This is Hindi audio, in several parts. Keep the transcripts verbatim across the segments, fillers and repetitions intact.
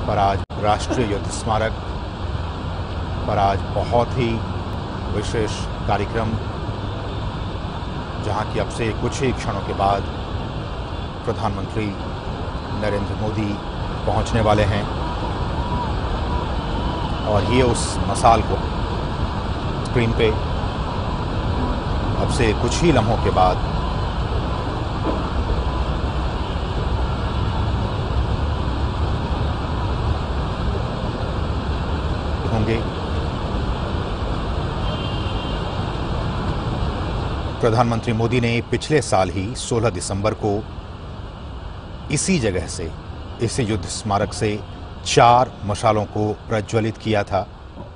पर आज राष्ट्रीय युद्ध स्मारक पर आज बहुत ही विशेष कार्यक्रम, जहां की अब से कुछ ही क्षणों के बाद प्रधानमंत्री नरेंद्र मोदी पहुंचने वाले हैं और ये उस मसाल को स्क्रीन पे अब से कुछ ही लम्हों के बाद होंगे। प्रधानमंत्री मोदी ने पिछले साल ही सोलह दिसंबर को इसी जगह से, इसी युद्ध स्मारक से चार मशालों को प्रज्वलित किया था।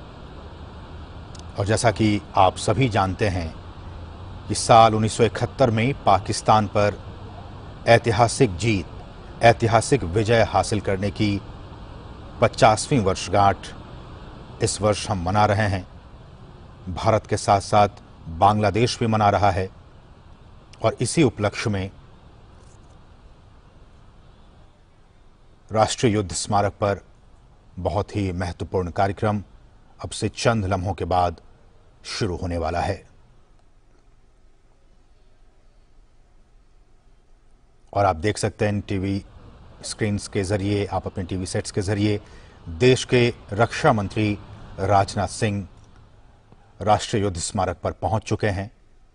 और जैसा कि आप सभी जानते हैं कि साल उन्नीस सौ इकहत्तर में पाकिस्तान पर ऐतिहासिक जीत, ऐतिहासिक विजय हासिल करने की पचासवीं वर्षगांठ इस वर्ष हम मना रहे हैं। भारत के साथ साथ बांग्लादेश भी मना रहा है और इसी उपलक्ष्य में राष्ट्रीय युद्ध स्मारक पर बहुत ही महत्वपूर्ण कार्यक्रम अब से चंद लम्हों के बाद शुरू होने वाला है। और आप देख सकते हैं टीवी स्क्रीन्स के जरिए, आप अपने टीवी सेट्स के जरिए देश के रक्षा मंत्री राजनाथ सिंह राष्ट्रीय युद्ध स्मारक पर पहुंच चुके हैं।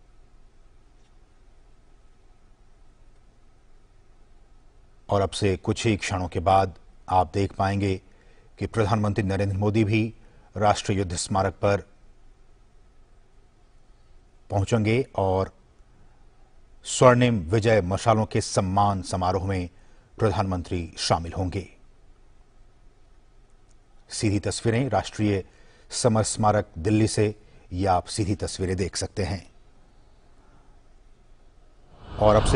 और अब से कुछ ही क्षणों के बाद आप देख पाएंगे कि प्रधानमंत्री नरेंद्र मोदी भी राष्ट्रीय युद्ध स्मारक पर पहुंचेंगे और स्वर्णिम विजय मशालों के सम्मान समारोह में प्रधानमंत्री शामिल होंगे। सीधी तस्वीरें राष्ट्रीय समर स्मारक दिल्ली से, ये आप सीधी तस्वीरें देख सकते हैं। और अब से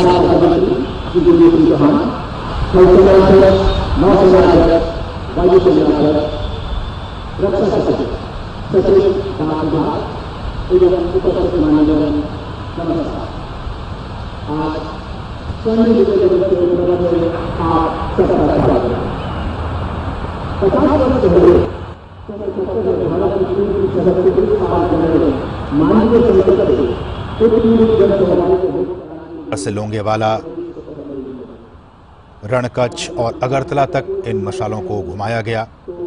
से लोंगेवाला, रणकच्छ और अगरतला तक इन मशालों को घुमाया गया।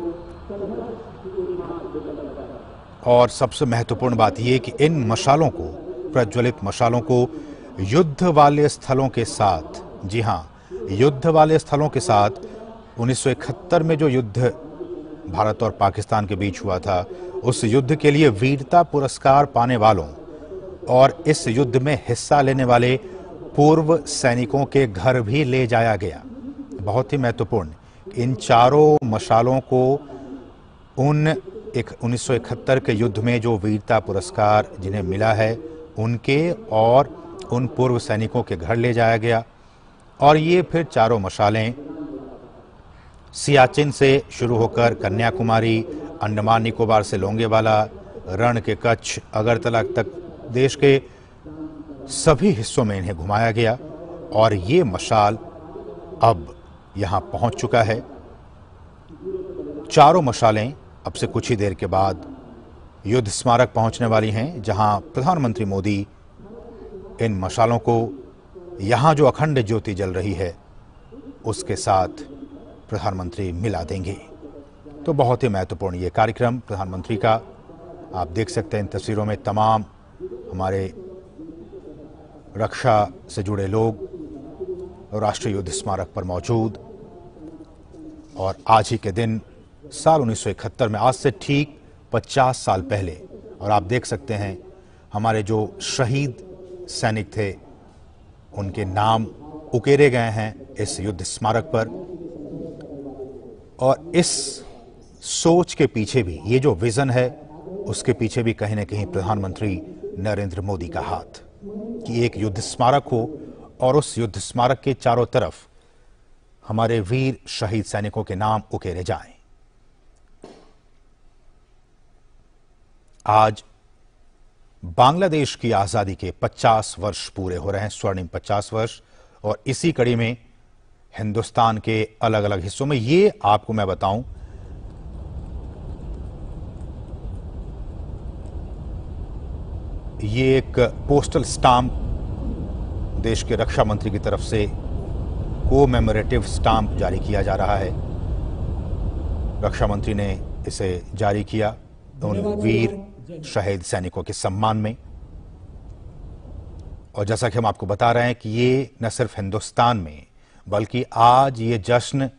और सबसे महत्वपूर्ण बात यह कि इन मशालों को, प्रज्वलित मशालों को युद्ध वाले स्थलों के साथ, जी हां, युद्ध वाले स्थलों के साथ उन्नीस सौ इकहत्तर में जो युद्ध भारत और पाकिस्तान के बीच हुआ था, उस युद्ध के लिए वीरता पुरस्कार पाने वालों और इस युद्ध में हिस्सा लेने वाले पूर्व सैनिकों के घर भी ले जाया गया। बहुत ही महत्वपूर्ण, इन चारों मशालों को उन एक उन्नीस सौ इकहत्तर के युद्ध में जो वीरता पुरस्कार जिन्हें मिला है, उनके और उन पूर्व सैनिकों के घर ले जाया गया। और ये फिर चारों मशालें सियाचिन से शुरू होकर कन्याकुमारी, अंडमान निकोबार से लोंगेवाला, रण के कच्छ, अगरतला तक देश के सभी हिस्सों में इन्हें घुमाया गया। और ये मशाल अब यहां पहुंच चुका है। चारों मशालें अब से कुछ ही देर के बाद युद्ध स्मारक पहुंचने वाली हैं, जहां प्रधानमंत्री मोदी इन मशालों को, यहां जो अखंड ज्योति जल रही है, उसके साथ प्रधानमंत्री मिला देंगे। तो बहुत ही महत्वपूर्ण ये कार्यक्रम प्रधानमंत्री का, आप देख सकते हैं इन तस्वीरों में तमाम हमारे रक्षा से जुड़े लोग राष्ट्रीय युद्ध स्मारक पर मौजूद। और आज ही के दिन साल उन्नीस सौ इकहत्तर में, आज से ठीक पचास साल पहले, और आप देख सकते हैं हमारे जो शहीद सैनिक थे, उनके नाम उकेरे गए हैं इस युद्ध स्मारक पर। और इस सोच के पीछे भी, ये जो विजन है, उसके पीछे भी कहीं ना कहीं प्रधानमंत्री नरेंद्र मोदी का हाथ, कि एक युद्ध स्मारक हो और उस युद्ध स्मारक के चारों तरफ हमारे वीर शहीद सैनिकों के नाम उकेरे जाएं। आज बांग्लादेश की आजादी के पचास वर्ष पूरे हो रहे हैं, स्वर्णिम पचास वर्ष। और इसी कड़ी में हिंदुस्तान के अलग अलग हिस्सों में। ये आपको मैं बताऊं, ये एक पोस्टल स्टाम्प देश के रक्षा मंत्री की तरफ से कोमेमोरेटिव स्टाम्प जारी किया जा रहा है। रक्षा मंत्री ने इसे जारी किया उन वीर शहीद सैनिकों के सम्मान में। और जैसा कि हम आपको बता रहे हैं कि ये न सिर्फ हिंदुस्तान में बल्कि आज ये जश्न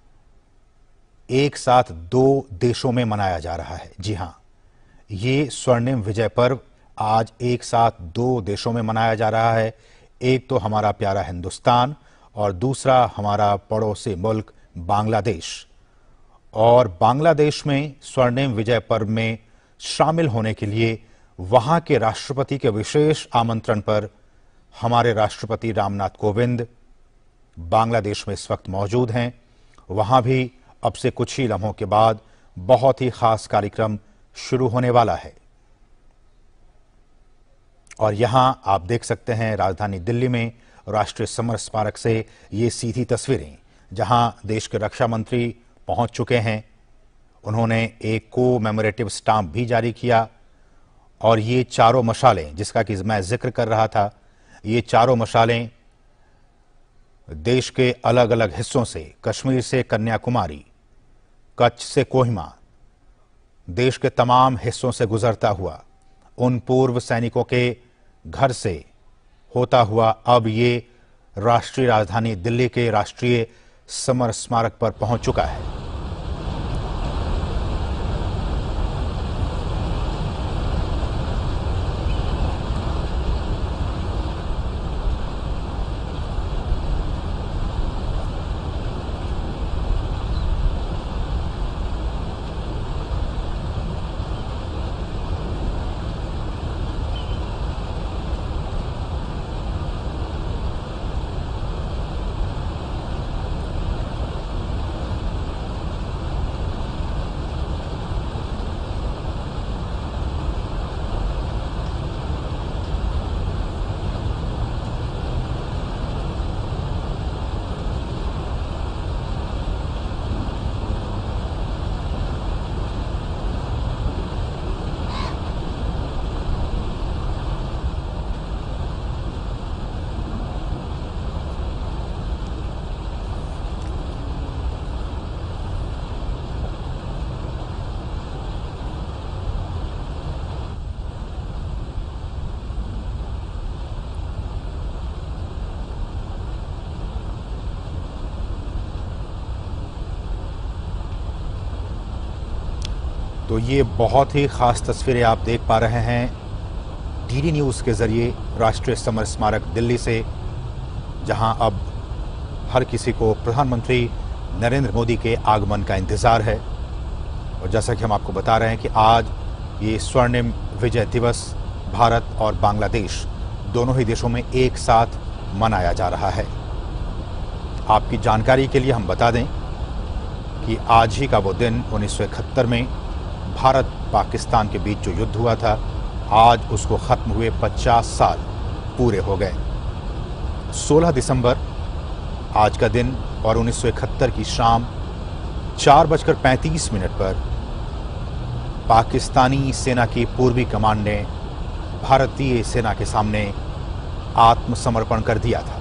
एक साथ दो देशों में मनाया जा रहा है। जी हां, ये स्वर्णिम विजय पर्व आज एक साथ दो देशों में मनाया जा रहा है। एक तो हमारा प्यारा हिंदुस्तान और दूसरा हमारा पड़ोसी मुल्क बांग्लादेश। और बांग्लादेश में स्वर्णिम विजय पर्व में शामिल होने के लिए वहां के राष्ट्रपति के विशेष आमंत्रण पर हमारे राष्ट्रपति रामनाथ कोविंद बांग्लादेश में इस वक्त मौजूद हैं। वहां भी अब से कुछ ही लम्हों के बाद बहुत ही खास कार्यक्रम शुरू होने वाला है। और यहां आप देख सकते हैं राजधानी दिल्ली में राष्ट्रीय समर स्मारक से ये सीधी तस्वीरें, जहां देश के रक्षा मंत्री पहुंच चुके हैं। उन्होंने एक कोमेमोरेटिव स्टाम्प भी जारी किया और ये चारों मशालें, जिसका कि मैं जिक्र कर रहा था, ये चारों मशालें देश के अलग अलग हिस्सों से, कश्मीर से कन्याकुमारी, कच्छ से कोहिमा, देश के तमाम हिस्सों से गुजरता हुआ उन पूर्व सैनिकों के घर से होता हुआ अब ये राष्ट्रीय राजधानी दिल्ली के राष्ट्रीय समर स्मारक पर पहुंच चुका है। तो ये बहुत ही खास तस्वीरें आप देख पा रहे हैं डीडी न्यूज़ के जरिए राष्ट्रीय समर स्मारक दिल्ली से, जहां अब हर किसी को प्रधानमंत्री नरेंद्र मोदी के आगमन का इंतजार है। और जैसा कि हम आपको बता रहे हैं कि आज ये स्वर्णिम विजय दिवस भारत और बांग्लादेश दोनों ही देशों में एक साथ मनाया जा रहा है। आपकी जानकारी के लिए हम बता दें कि आज ही का वो दिन उन्नीस सौ इकहत्तर में भारत पाकिस्तान के बीच जो युद्ध हुआ था, आज उसको खत्म हुए पचास साल पूरे हो गए। सोलह दिसंबर आज का दिन और उन्नीस सौ इकहत्तर की शाम चार बजकर पैंतीस मिनट पर पाकिस्तानी सेना की पूर्वी कमान ने भारतीय सेना के सामने आत्मसमर्पण कर दिया था।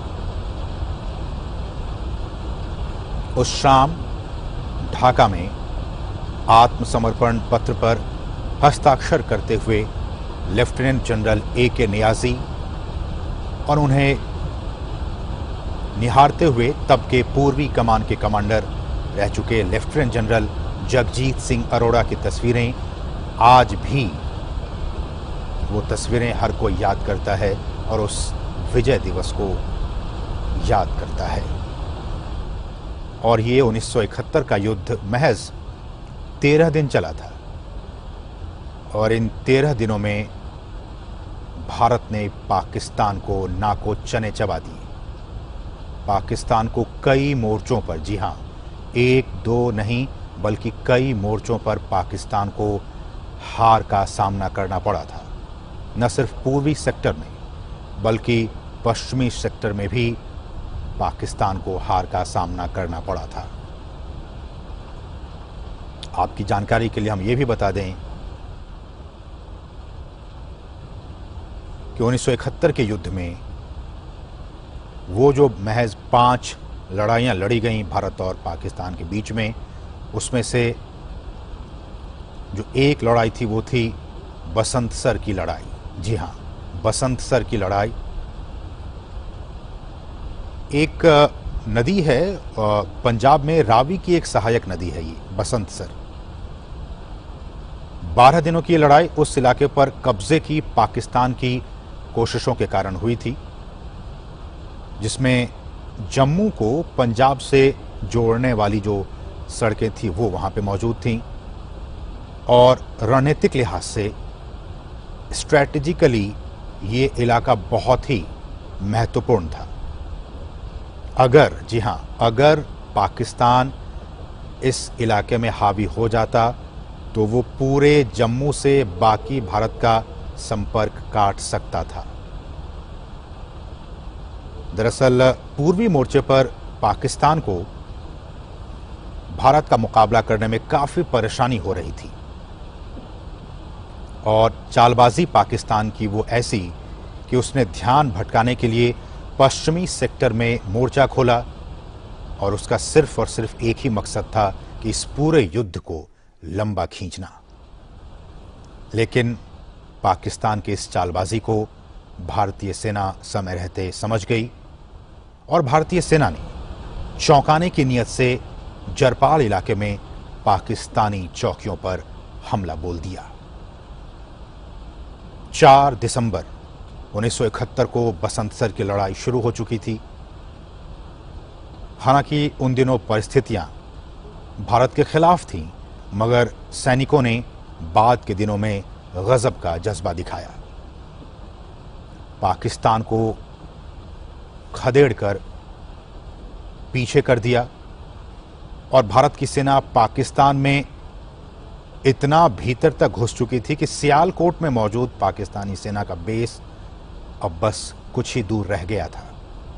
उस शाम ढाका में आत्मसमर्पण पत्र पर हस्ताक्षर करते हुए लेफ्टिनेंट जनरल ए के नियाजी और उन्हें निहारते हुए तब के पूर्वी कमान के कमांडर रह चुके लेफ्टिनेंट जनरल जगजीत सिंह अरोड़ा की तस्वीरें आज भी वो तस्वीरें हर कोई याद करता है और उस विजय दिवस को याद करता है। और ये उन्नीस सौ इकहत्तर का युद्ध महज तेरह दिन चला था और इन तेरह दिनों में भारत ने पाकिस्तान को नाको चने चबा दिए। पाकिस्तान को कई मोर्चों पर, जी हां, एक दो नहीं बल्कि कई मोर्चों पर पाकिस्तान को हार का सामना करना पड़ा था। न सिर्फ पूर्वी सेक्टर में बल्कि पश्चिमी सेक्टर में भी पाकिस्तान को हार का सामना करना पड़ा था। आपकी जानकारी के लिए हम ये भी बता दें कि उन्नीस सौ इकहत्तर के युद्ध में वो जो महज पांच लड़ाइयां लड़ी गईं भारत और पाकिस्तान के बीच में, उसमें से जो एक लड़ाई थी वो थी बसंत सर की लड़ाई। जी हां, बसंत सर की लड़ाई। एक नदी है पंजाब में, रावी की एक सहायक नदी है ये बसंत सर। बारह दिनों की लड़ाई उस इलाके पर कब्जे की पाकिस्तान की कोशिशों के कारण हुई थी, जिसमें जम्मू को पंजाब से जोड़ने वाली जो सड़कें थी वो वहां पे मौजूद थीं और रणनीतिक लिहाज से स्ट्रैटेजिकली ये इलाका बहुत ही महत्वपूर्ण था। अगर जी हां, अगर पाकिस्तान इस इलाके में हावी हो जाता तो वो पूरे जम्मू से बाकी भारत का संपर्क काट सकता था। दरअसल पूर्वी मोर्चे पर पाकिस्तान को भारत का मुकाबला करने में काफी परेशानी हो रही थी और चालबाजी पाकिस्तान की वो ऐसी कि उसने ध्यान भटकाने के लिए पश्चिमी सेक्टर में मोर्चा खोला और उसका सिर्फ और सिर्फ एक ही मकसद था कि इस पूरे युद्ध को लंबा खींचना। लेकिन पाकिस्तान की इस चालबाजी को भारतीय सेना समय रहते समझ गई और भारतीय सेना ने चौंकाने की नीयत से जरपाल इलाके में पाकिस्तानी चौकियों पर हमला बोल दिया। चार दिसंबर उन्नीस सौ इकहत्तर को बसंत सर की लड़ाई शुरू हो चुकी थी। हालांकि उन दिनों परिस्थितियां भारत के खिलाफ थीं, मगर सैनिकों ने बाद के दिनों में गजब का जज्बा दिखाया। पाकिस्तान को खदेड़कर पीछे कर दिया और भारत की सेना पाकिस्तान में इतना भीतर तक घुस चुकी थी कि सियालकोट में मौजूद पाकिस्तानी सेना का बेस अब बस कुछ ही दूर रह गया था।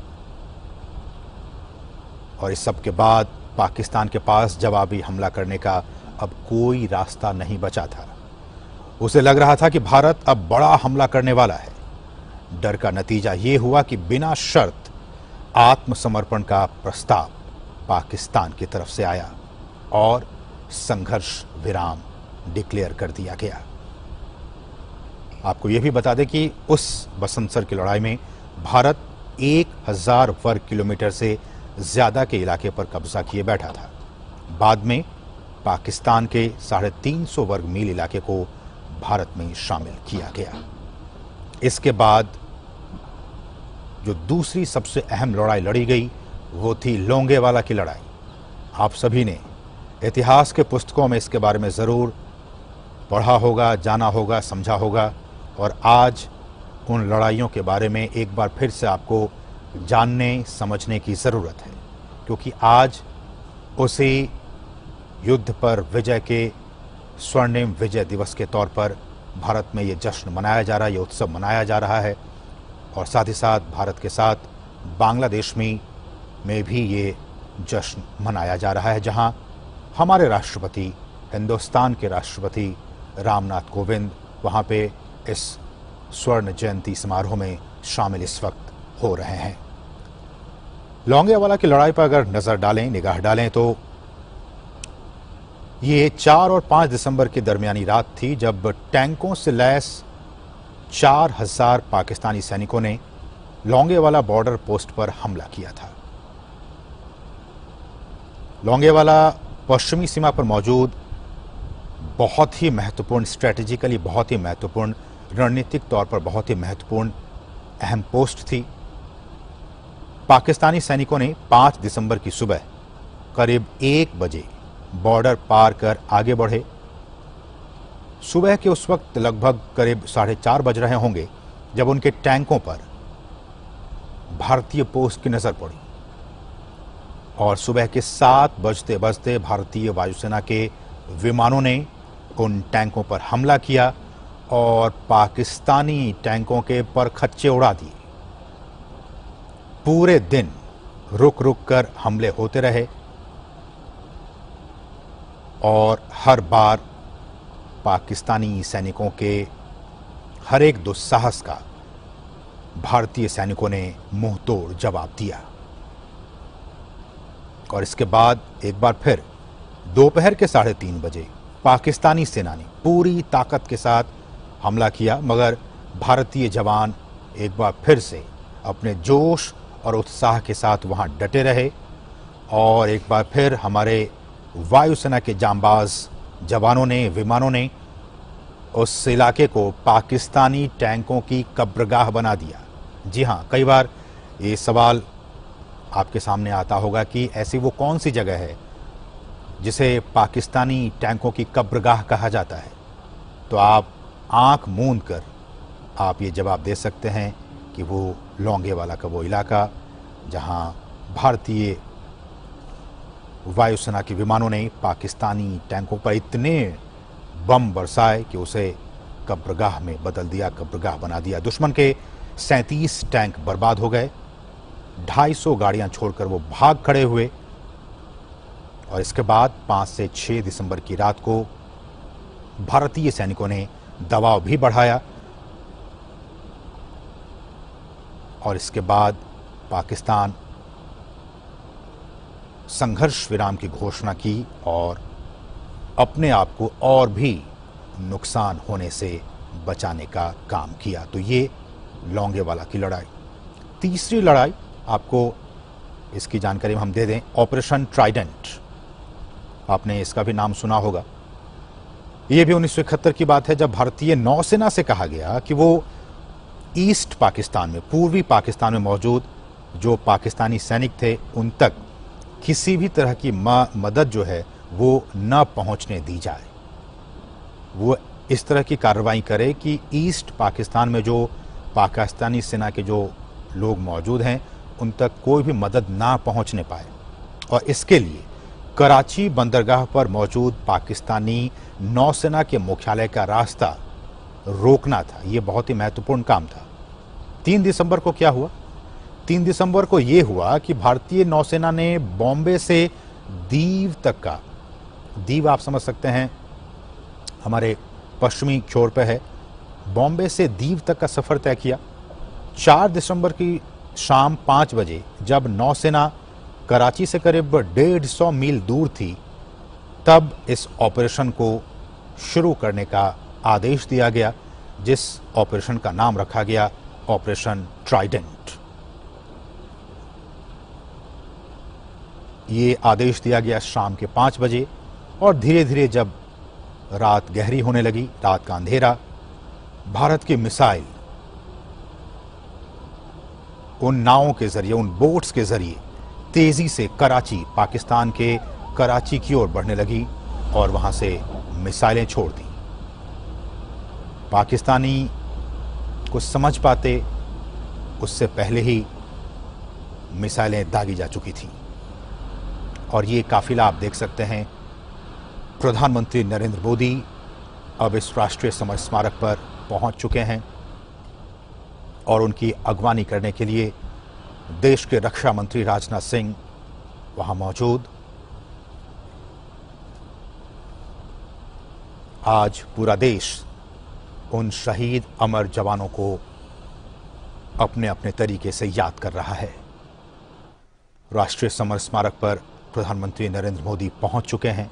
और इस सब के बाद पाकिस्तान के पास जवाबी हमला करने का अब कोई रास्ता नहीं बचा था। उसे लग रहा था कि भारत अब बड़ा हमला करने वाला है। डर का नतीजा यह हुआ कि बिना शर्त आत्मसमर्पण का प्रस्ताव पाकिस्तान की तरफ से आया और संघर्ष विराम डिक्लेयर कर दिया गया। आपको यह भी बता दें कि उस बसंत सर की लड़ाई में भारत एक हजार वर्ग किलोमीटर से ज्यादा के इलाके पर कब्जा किए बैठा था। बाद में पाकिस्तान के साढ़े तीन सौ वर्ग मील इलाके को भारत में शामिल किया गया। इसके बाद जो दूसरी सबसे अहम लड़ाई लड़ी गई वो थी लोंगेवाला की लड़ाई। आप सभी ने इतिहास के पुस्तकों में इसके बारे में ज़रूर पढ़ा होगा, जाना होगा, समझा होगा और आज उन लड़ाइयों के बारे में एक बार फिर से आपको जानने समझने की ज़रूरत है, क्योंकि आज उसी युद्ध पर विजय के स्वर्णिम विजय दिवस के तौर पर भारत में ये जश्न मनाया जा रहा है, ये उत्सव मनाया जा रहा है और साथ ही साथ भारत के साथ बांग्लादेश में में भी ये जश्न मनाया जा रहा है, जहां हमारे राष्ट्रपति, हिंदुस्तान के राष्ट्रपति रामनाथ कोविंद वहां पे इस स्वर्ण जयंती समारोह में शामिल इस वक्त हो रहे हैं। लोंगेवाला की लड़ाई पर अगर नजर डालें, निगाह डालें तो ये चार और पांच दिसंबर की दरमियानी रात थी जब टैंकों से लैस चार हजार पाकिस्तानी सैनिकों ने लोंगेवाला बॉर्डर पोस्ट पर हमला किया था। लोंगेवाला पश्चिमी सीमा पर मौजूद बहुत ही महत्वपूर्ण, स्ट्रेटेजिकली बहुत ही महत्वपूर्ण, रणनीतिक तौर पर बहुत ही महत्वपूर्ण अहम पोस्ट थी। पाकिस्तानी सैनिकों ने पांच दिसंबर की सुबह करीब एक बजे बॉर्डर पार कर आगे बढ़े। सुबह के उस वक्त लगभग करीब साढ़े चार बज रहे होंगे जब उनके टैंकों पर भारतीय पोस्ट की नजर पड़ी और सुबह के सात बजते बजते भारतीय वायुसेना के विमानों ने उन टैंकों पर हमला किया और पाकिस्तानी टैंकों के परखच्चे उड़ा दिए। पूरे दिन रुक रुक कर हमले होते रहे और हर बार पाकिस्तानी सैनिकों के हर एक दुस्साहस का भारतीय सैनिकों ने मुंह तोड़ जवाब दिया। और इसके बाद एक बार फिर दोपहर के साढ़े तीन बजे पाकिस्तानी सेना ने पूरी ताकत के साथ हमला किया, मगर भारतीय जवान एक बार फिर से अपने जोश और उत्साह के साथ वहां डटे रहे और एक बार फिर हमारे वायुसेना के जांबाज जवानों ने, विमानों ने उस इलाके को पाकिस्तानी टैंकों की कब्रगाह बना दिया। जी हां, कई बार ये सवाल आपके सामने आता होगा कि ऐसी वो कौन सी जगह है जिसे पाकिस्तानी टैंकों की कब्रगाह कहा जाता है। तो आप आंख मूंद कर आप ये जवाब दे सकते हैं कि वो लोंगेवाला का वो इलाका जहां भारतीय वायुसेना के विमानों ने पाकिस्तानी टैंकों पर इतने बम बरसाए कि उसे कब्रगाह में बदल दिया, कब्रगाह बना दिया। दुश्मन के सैंतीस टैंक बर्बाद हो गए, ढाई सौ गाड़ियां छोड़कर वो भाग खड़े हुए। और इसके बाद पाँच से छह दिसंबर की रात को भारतीय सैनिकों ने दबाव भी बढ़ाया और इसके बाद पाकिस्तान संघर्ष विराम की घोषणा की और अपने आप को और भी नुकसान होने से बचाने का काम किया। तो ये लोंगेवाला की लड़ाई। तीसरी लड़ाई आपको इसकी जानकारी हम दे दें, ऑपरेशन ट्राइडेंट। आपने इसका भी नाम सुना होगा। यह भी उन्नीस सौ इकहत्तर की बात है जब भारतीय नौसेना से कहा गया कि वो ईस्ट पाकिस्तान में, पूर्वी पाकिस्तान में मौजूद जो पाकिस्तानी सैनिक थे उन तक किसी भी तरह की मदद जो है वो न पहुंचने दी जाए। वो इस तरह की कार्रवाई करे कि ईस्ट पाकिस्तान में जो पाकिस्तानी सेना के जो लोग मौजूद हैं उन तक कोई भी मदद ना पहुंचने पाए। और इसके लिए कराची बंदरगाह पर मौजूद पाकिस्तानी नौसेना के मुख्यालय का रास्ता रोकना था। यह बहुत ही महत्वपूर्ण काम था। तीन दिसंबर को क्या हुआ? तीन दिसंबर को यह हुआ कि भारतीय नौसेना ने बॉम्बे से दीव तक का, दीव आप समझ सकते हैं हमारे पश्चिमी छोर पे है, बॉम्बे से दीव तक का सफर तय किया। चार दिसंबर की शाम पाँच बजे जब नौसेना कराची से करीब डेढ़ सौ मील दूर थी तब इस ऑपरेशन को शुरू करने का आदेश दिया गया, जिस ऑपरेशन का नाम रखा गया ऑपरेशन ट्राइडेंट। ये आदेश दिया गया शाम के पाँच बजे और धीरे धीरे जब रात गहरी होने लगी, रात का अंधेरा, भारत की मिसाइल उन नावों के जरिए, उन बोट्स के जरिए तेजी से कराची, पाकिस्तान के कराची की ओर बढ़ने लगी और वहां से मिसाइलें छोड़ दी। पाकिस्तानी कुछ समझ पाते उससे पहले ही मिसाइलें दागी जा चुकी थीं। और ये काफिला आप देख सकते हैं, प्रधानमंत्री नरेंद्र मोदी अब इस राष्ट्रीय समर स्मारक पर पहुंच चुके हैं और उनकी अगवानी करने के लिए देश के रक्षा मंत्री राजनाथ सिंह वहां मौजूद। आज पूरा देश उन शहीद अमर जवानों को अपने अपने तरीके से याद कर रहा है। राष्ट्रीय समर स्मारक पर प्रधानमंत्री नरेंद्र मोदी पहुंच चुके हैं।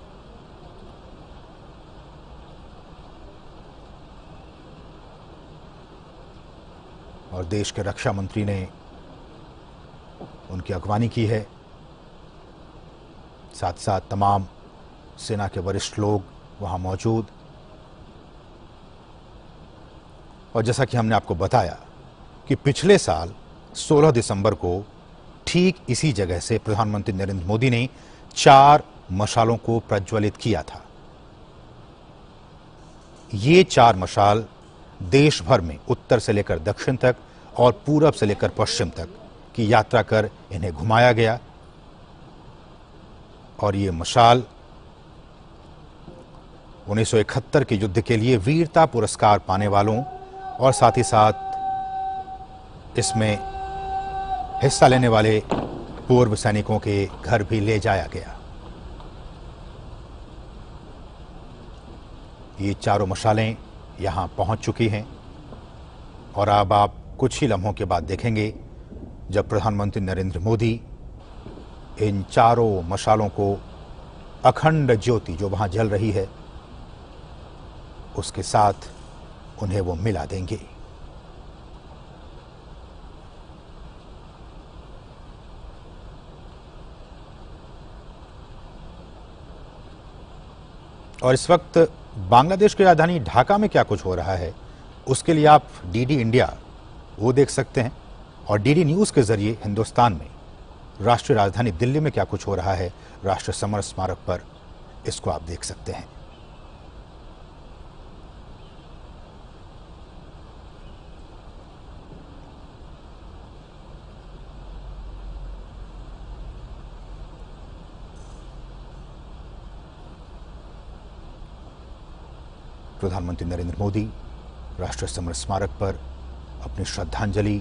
और देश के रक्षा मंत्री ने उनकी अगवानी की है। साथ साथ तमाम सेना के वरिष्ठ लोग वहां मौजूद। और जैसा कि हमने आपको बताया कि पिछले साल सोलह दिसंबर को ठीक इसी जगह से प्रधानमंत्री नरेंद्र मोदी ने चार मशालों को प्रज्वलित किया था। ये चार मशाल देश भर में उत्तर से लेकर दक्षिण तक और पूरब से लेकर पश्चिम तक की यात्रा कर इन्हें घुमाया गया। और ये मशाल उन्नीस सौ इकहत्तर के युद्ध के लिए वीरता पुरस्कार पाने वालों और साथ ही साथ इसमें हिस्सा लेने वाले पूर्व सैनिकों के घर भी ले जाया गया। ये चारों मशालें यहां पहुंच चुकी हैं और अब आप कुछ ही लम्हों के बाद देखेंगे जब प्रधानमंत्री नरेंद्र मोदी इन चारों मशालों को अखंड ज्योति जो वहां जल रही है उसके साथ उन्हें वो मिला देंगे। और इस वक्त बांग्लादेश की राजधानी ढाका में क्या कुछ हो रहा है उसके लिए आप डीडी इंडिया वो देख सकते हैं और डीडी न्यूज के जरिए हिंदुस्तान में राष्ट्रीय राजधानी दिल्ली में क्या कुछ हो रहा है राष्ट्रीय समर स्मारक पर, इसको आप देख सकते हैं। प्रधानमंत्री नरेंद्र मोदी राष्ट्रीय समर स्मारक पर अपनी श्रद्धांजलि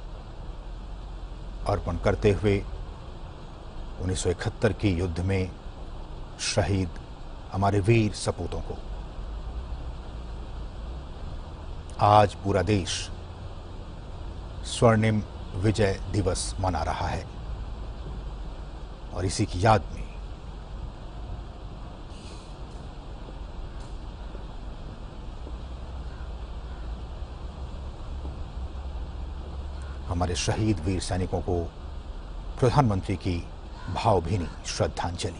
अर्पण करते हुए उन्नीस सौ इकहत्तर के युद्ध में शहीद हमारे वीर सपूतों को आज पूरा देश स्वर्णिम विजय दिवस मना रहा है और इसी की याद में हमारे शहीद वीर सैनिकों को प्रधानमंत्री की भावभीनी श्रद्धांजलि।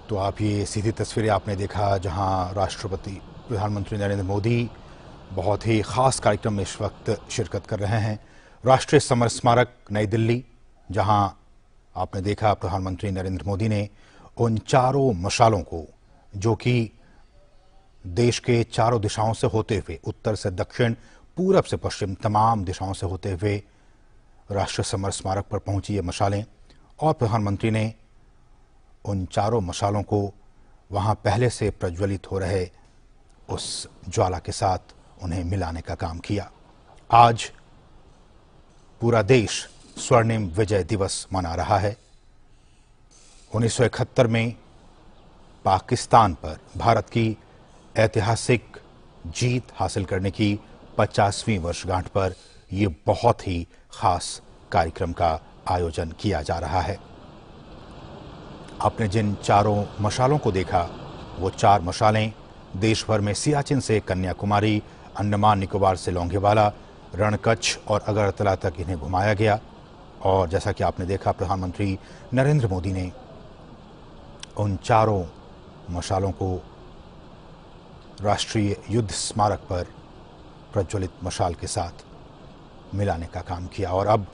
तो आप ये सीधी तस्वीरें आपने देखा जहां राष्ट्रपति प्रधानमंत्री नरेंद्र मोदी बहुत ही खास कार्यक्रम में इस वक्त शिरकत कर रहे हैं। राष्ट्रीय समर स्मारक नई दिल्ली, जहां आपने देखा प्रधानमंत्री नरेंद्र मोदी ने उन चारों मशालों को, जो कि देश के चारों दिशाओं से होते हुए, उत्तर से दक्षिण, पूरब से पश्चिम, तमाम दिशाओं से होते हुए राष्ट्रीय समर स्मारक पर पहुंची ये मशालें, और प्रधानमंत्री ने उन चारों मशालों को वहां पहले से प्रज्वलित हो रहे उस ज्वाला के साथ उन्हें मिलाने का काम किया। आज पूरा देश स्वर्णिम विजय दिवस मना रहा है। उन्नीस सौ इकहत्तर में पाकिस्तान पर भारत की ऐतिहासिक जीत हासिल करने की पचासवीं वर्षगांठ पर यह बहुत ही खास कार्यक्रम का आयोजन किया जा रहा है। आपने जिन चारों मशालों को देखा, वो चार मशालें देश भर में सियाचिन से कन्याकुमारी, अंडमान निकोबार से लोंगेवाला, रणकच्छ और अगरतला तक इन्हें घुमाया गया। और जैसा कि आपने देखा, प्रधानमंत्री नरेंद्र मोदी ने उन चारों मशालों को राष्ट्रीय युद्ध स्मारक पर प्रज्वलित मशाल के साथ मिलाने का काम किया। और अब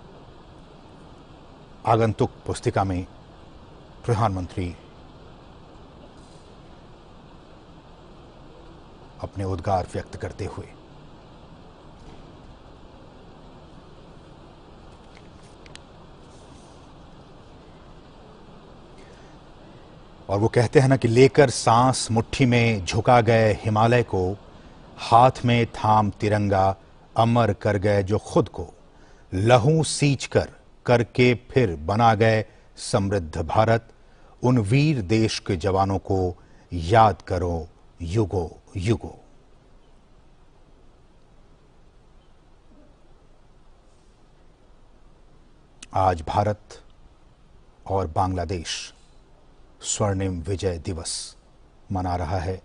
आगंतुक पुस्तिका में प्रधानमंत्री अपने उद्गार व्यक्त करते हुए और वो कहते हैं ना कि लेकर सांस मुट्ठी में झुका गए हिमालय को, हाथ में थाम तिरंगा अमर कर गए जो खुद को, लहू सींच कर करके फिर बना गए समृद्ध भारत। उन वीर देश के जवानों को याद करो युगो युगो। आज भारत और बांग्लादेश स्वर्णिम विजय दिवस मना रहा है।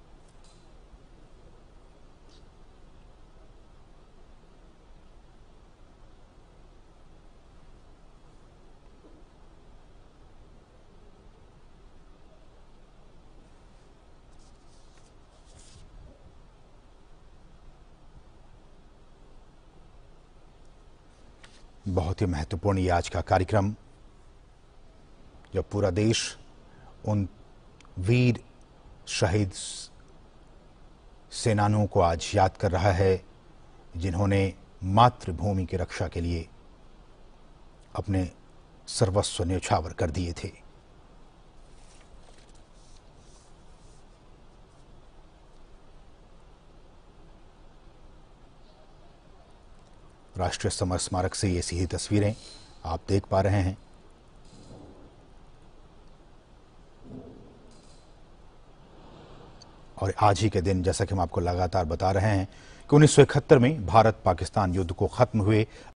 बहुत ही महत्वपूर्ण ये आज का कार्यक्रम, जब पूरा देश उन वीर शहीद सेनानियों को आज याद कर रहा है, जिन्होंने मातृभूमि की रक्षा के लिए अपने सर्वस्व न्यौछावर कर दिए थे। राष्ट्रीय समर स्मारक से ये सीधी तस्वीरें आप देख पा रहे हैं। और आज ही के दिन, जैसा कि हम आपको लगातार बता रहे हैं कि उन्नीस सौ इकहत्तर में भारत पाकिस्तान युद्ध को खत्म हुए